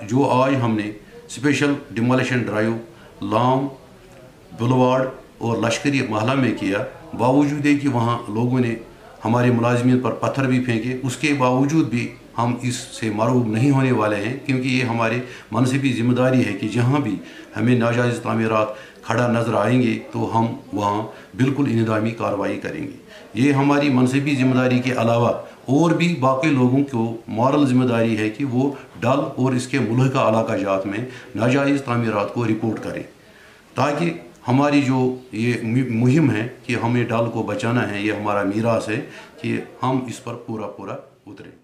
जो आज हमने स्पेशल डिमोलिशन ड्राइव लाम, बुलवाड़ और लश्करी महला में किया, बावजूद है कि वहाँ लोगों ने हमारे मुलाजमीन पर पत्थर भी फेंके, उसके बावजूद भी हम इससे मरूब नहीं होने वाले हैं, क्योंकि ये हमारे मनसिबी जिम्मेदारी है कि जहाँ भी हमें नाजायज़ तामीरात खड़ा नज़र आएंगे तो हम वहाँ बिल्कुल इंतज़ामी कार्रवाई करेंगे। ये हमारी मनसिबी जिम्मेदारी के अलावा और भी बाकी लोगों को मॉरल जिम्मेदारी है कि वो डल और इसके मुल्हिका इलाका जात में नाजायज़ तामीरात को रिपोर्ट करें, ताकि हमारी जो ये मुहिम है कि हमें डल को बचाना है, ये हमारा मीरास है कि हम इस पर पूरा पूरा उतरें।